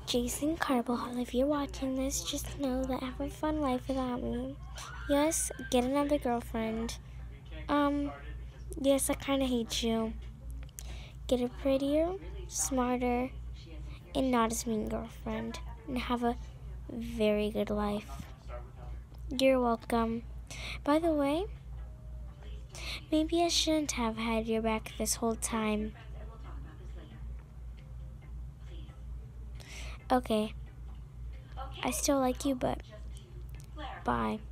Jason Carbajal, if you're watching this, just know that I have a fun life without me. Yes, get another girlfriend. Yes, I kinda hate you. Get a prettier, smarter, and not as mean girlfriend. And have a very good life. You're welcome. By the way, maybe I shouldn't have had your back this whole time. Okay, I still like you, but bye.